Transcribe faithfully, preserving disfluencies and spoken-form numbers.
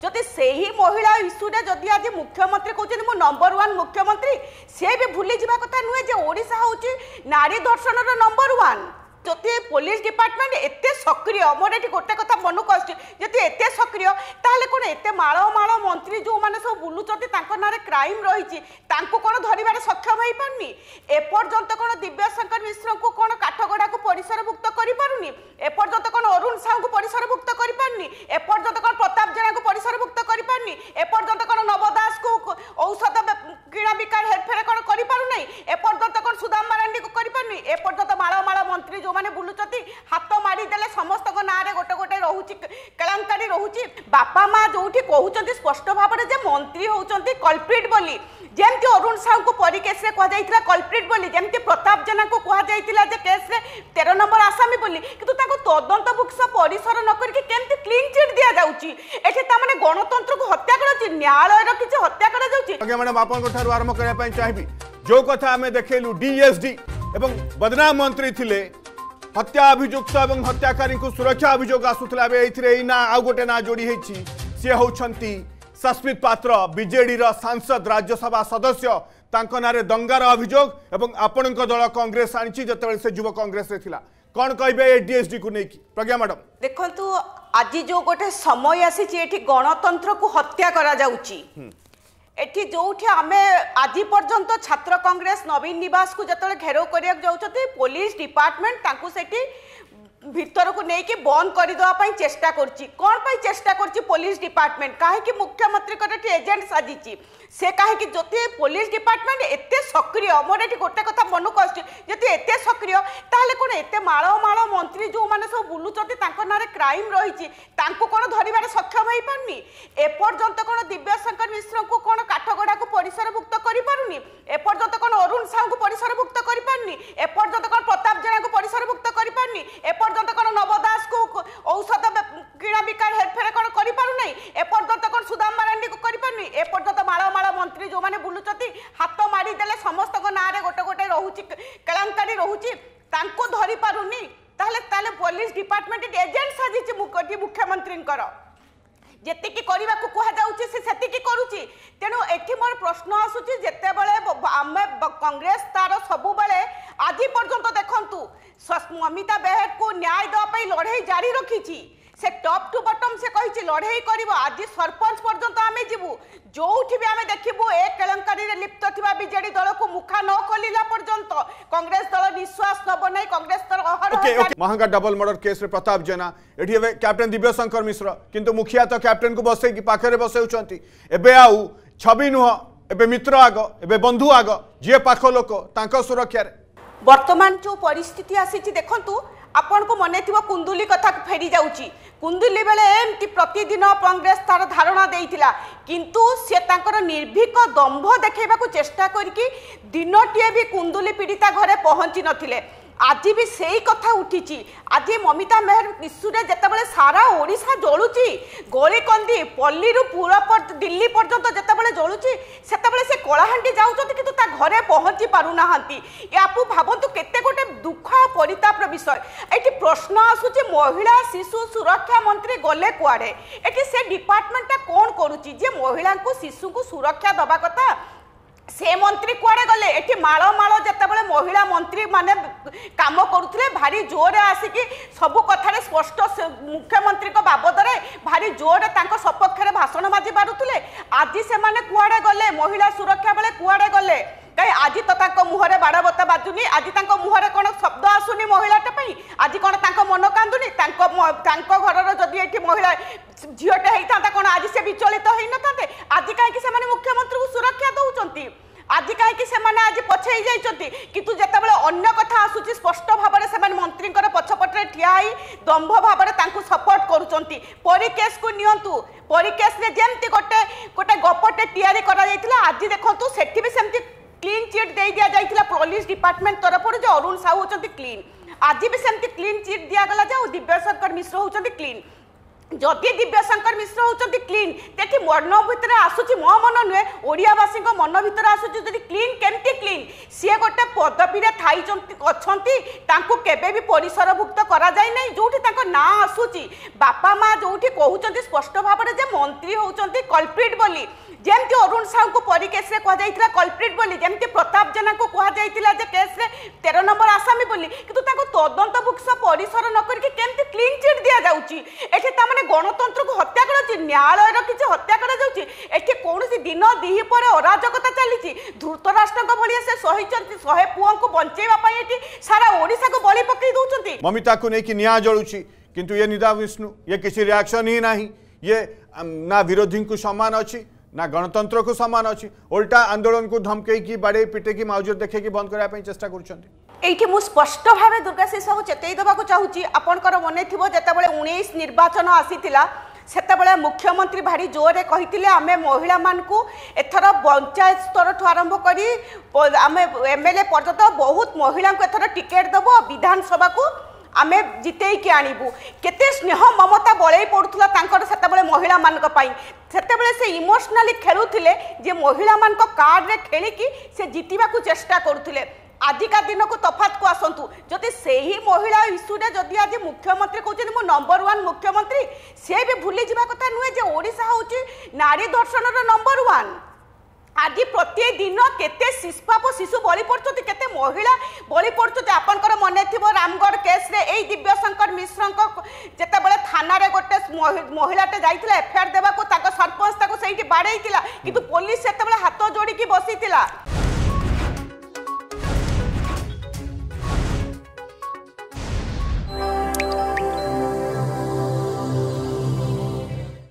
जदि से ही महिला इश्यूरे जदि आज मुख्यमंत्री कहते मु नंबर वन मुख्यमंत्री सी भी भूली जावा कथा नुहे जे ओडिशा होची नारी धर्षण नंबर वन जदि पुलिस डिपार्टमेंट एते सक्रिय मोर ये गोटे कथा मन को आदि एत सक्रिय ताहले कौन एत माड़ माड़ मंत्री जो मैंने सब बुलूचती ना क्राइम रही कौन धरबार सक्षम हो पारनी एपर्यंत कौन दिव्यशंकर मिश्र को कौन काठगड़ा को परिसरभुक्त कर पारुनी एपर्यंत कौन अरुण साहू को परिसरभुक्त कर पारनी एपर्यंत कौन प्रताप जेना को परिसरभुक्त कर पारनी एपर्यंत कौन नवदास को औषध किणा बिकार हेरफेर कौन कर पारुना एपर्यंत कौन सुदाम मारांडी को कर पारनी एपर्यंत माड़ माड़ मंत्री जो माने बुलुचती हाथ मारी देले समस्त को नारे गोटे गोटे रहुची केलांकारी रहुची बापा माँ जोठी कहउचंती स्पष्ट भाव जे मंत्री होउचंती कल्प्रिट बोली जेमती अरुण साहू को परी केस रे कह जाइतिला कल्प्रिट बोली जेमती प्रताप जेना को कह जाइतिला जे केस रे तेरह नंबर आसामी बोली किंतु ताको तदंत भुक्ष परिसर न करके केमती क्लीन चिट दिया जाउची एठी ता माने गणतंत्र को हत्या करछि न्यायालय र किछि हत्या करा जाउची आगे मैडम आपन को थारु आरंभ करया पई चाहिबी जो कथा हमें देखेलु डीएसडी एवं बदनाम मंत्री थिले हत्या अभियुक्त और हत्याकारी को सुरक्षा अभियोग आसुला ना आउ गोटे ना जोड़ी होती सी होती सस्मित पात्र बीजेडी सांसद राज्यसभा सदस्य तांको नारे दंगार अभियोग एवं आपण दल कांग्रेस आनी जिते से युव कांग्रेस रे थिला कौन कहे डीएसडी को लेकिन प्रज्ञा मैडम देखु आज जो गोटे समय आसी गणतंत्र को हत्या करा जाउची एठी जोठी आमे आज पर्यंत छात्र कांग्रेस नवीन निवास को जतले घेराव करिया जाउछथि पुलिस डिपार्टमेंट तांकु सेठी भीतर को लेकिन बंद कर देवाई चेष्टा करछि कौन पाई चेष्टा करछि पुलिस डिपार्टमेंट काहे मुख्यमंत्री को एजेंट साजिछि से कहीं जदि पुलिस डिपार्टमेंट एते सक्रिय मोर ये गोटे कथा मन को आदि एत सक्रिय ताहले कौन एत माड़ माड़ मंत्री जो मैंने सब बुलूचती ना क्राइम रही कौन धरबार सक्षम हो पारनी एपर्यंत कौन दिव्यशंकर मिश्र को कौन काठगड़ा को परिसरभुक्त कर पारुनी एपर्यंत कौन अरुण साहू को परिसरभुक्त कर पारनी एपर्यंत कौन प्रताप जेना को परिसरभुक्त कर पारनी एपर्यंत कौन नवदास को औषध किणा बिकार हेरफेर कौन कर पारुना एपर्यंत कौन सुदाम मारांडी को कर पारनी एपर्यंत माड़ माड़ मंत्री जो माने बुलुचती हाथ मारी देले समस्त को नारे गोटे गोटे रहुची केलांकारी रहुची तांको धरि पारुनी ताहले ताले पुलिस डिपार्टमेंट एजेंट साजिछि मुकटी मुख्यमंत्री जेति की करबा को कहा जाउछि से सेति की करूछि तेनु एठी मोर प्रश्न आसुछि जेते बेले आमे कांग्रेस तार सबु बेले आजि पर्यंत देखंतु ममिता बेहेट को न्याय दवा पई लड़ाई जारी रखिछि से टॉप टू बॉटम से कही लड़ाई कर आज सरपंच पर्यंत आम जीवु जो भी आम देखू ए केलंकारी लिप्त थिबा बीजेडी दल को मुखा न खोलिला पर्यंत कांग्रेस दल निश्वास नब नहीं कांग्रेस दल अहर महंगा डबल मर्डर केस रे प्रताप जेना एठी कैप्टेन दिव्यशंकर मिश्र किंतु मुखिया तो कैप्टेन को बसई की पाखरे बसौछंती एबे आउ छवि नुह एबे मित्र आग एबे बंधु आग जे पाख लोक तांको सुरक्षा रे वर्तमान जो परिस्थिति आसी देखंतु आपण को मने थिबो कुंदुली कथा फेरी जाउची कुंदुली बेले एमती प्रतिदिन कांग्रेस तार धारणा देइथिला किंतु से तांकर निर्भीक दंभ देखेबा को चेष्टा करके दिनटिए भी कुंदुली पीड़िता घरे पहुंची नथिले आज भी सही कथा उठी आज ममिता मेहर इश्यूरे जितेबाला सारा ओडिशा जलुची गली कंदी पल्ली पूरा पर दिल्ली पर्यंत जितेबाला जलुची से से कलाहांडी जाऊँच कि घरे पहुंची पारुना यापू भावतु केते गोटे दुख परितापर विषय ये प्रश्न आसूची महिला शिशु सुरक्षा मंत्री गले कुआड़े ये से डिपार्टमेंटा कौन करुच्ची जे महिला को शिशु को सुरक्षा दबा कथा से मंत्री कुआड़े गले एठी माड़ माड़ जितेबाला महिला मंत्री माने काम करुले भारी जोरे आसिकी सबु कथारे स्पष्ट मुख्यमंत्री बाबद भारी जोरे तांको सपक्ष भाषण बाजी पारुले आज से माने कुआड़े गले महिला सुरक्षा बेले कुआड़े गले कहीं आज तो तांको मुहरे बाड़ बता बाजुनी आज तांको मुहरे कौन शब्द आसुनी महिलाटे पई आज कौन तांको मन कांदुनी तांको तांको घरर जदि एठी महिला झीटे होता कौन आज से विचलित हो न आज कहीं मुख्यमंत्री को सुरक्षा दौरान आज कहीं आज पछई जाइछंती किंतु जेतेबेले अन्य कथा आसुची स्पष्ट भाव में मंत्री पछपटे ठिया दंभ भाव में सपोर्ट करुचंती परी केस को नियंतु परी केस रे जेमती गोटे गोटे गपटे तैयारी करा जायतिला आज देखंतु सेठी भी सेमती क्लीन चिट दे दिया जायतिला पुलिस डिपार्टमेंट तरफ जो अरुण साहू होचंती क्लीन आज भी सेमती क्लीन चिट दिया गला जे दिव्यशंकर मिश्र होचंती क्लीन जदि दिव्यशंकर मिश्र होचंती क्लीन तेठी मन भितर आसुची मो मन नुहे ओडियावासी मन भितर आसुची जदि क्लीन केमती क्लीन सी गोटे पदवी अच्छा केबे भी परिसरभुक्त करा जाय नै जोठी तांको ना आसुची बापा माँ जोठी कहउचंती स्पष्ट भाव में जे मंत्री होउचंती कल्प्रिट बोली जेमती अरुण साहू को परी केस रे कह जाइतिला कल्प्रिट बोली जेमती प्रताप जेना को कह जाइतिला जे केस रे तेरह नंबर आसामी बोली किंतु ताको तदंत भुक्स परिसर न करके केमती क्लीन चिट दिया जाउची एठी ता माने गणतंत्र को हत्या कराउची न्यायालय र किछि हत्या करा जाउची एठी कोनोसी दिन दिही पर अराजकता चलीची धृतराष्ट्र को भलिया से सहिचंती सहे पुओं को बंचेवा पई एठी सारा ओडिसा को बलि पकई दउचंती ममिता को नै कि न्याय जळुची किंतु ये निदा विष्णु ये किसी रिएक्शन ही नहीं ये ना विरोधी को सम्मान अच्छी ना गणतंत्र को सम्मान अच्छी उल्टा आंदोलन को धमके की बाड़े पिटे की माउजर देखे की बंद करने चेष्टा कर स्पष्ट भाव दुर्गाशीष बाबू चेतई देवाक चाहूँगी आपंकर मन थो जिते उन्नीस निर्वाचन आसीला सेतबले मुख्यमंत्री भारी जोरे कही आम महिला मानू एथर पंचायत स्तर ठू आरंभ करी आम एमएलए पर्यंत बहुत महिला को एथर टिकेट दब विधानसभा को आमे जिते कि आणबू केते स्नेह ममता बड़े पड़ूला से महिला मान सेतेबले से इमोशनाली खेलुथिले जे महिला मान कार्ड रे खेलिकी से जितिबा को चेष्टा करुथिले आजिका दिन को तफात को आसतु जदि से ही महिला इश्यू रे जदि आज मुख्यमंत्री कहते मो नंबर वन मुख्यमंत्री से भी भूली जावा कथा नुहे जे ओडिशा होची नारी दर्शन रो नंबर वन आज प्रतिदिन केते शिशुपाप शिशु बलि पड़ते केते महिला बलि पड़ते आपंकर मन थी रामगढ़ केस रे एई दिव्यशंकर मिश्र जितेबाला थाना रे गोटे महिलाटे जाइथिला एफआईआर देवा को सरपंच ताको सेठी बाड़ेइतिला किंतु पुलिस सेतेबाला हाथ जोड़ी बसीतिला।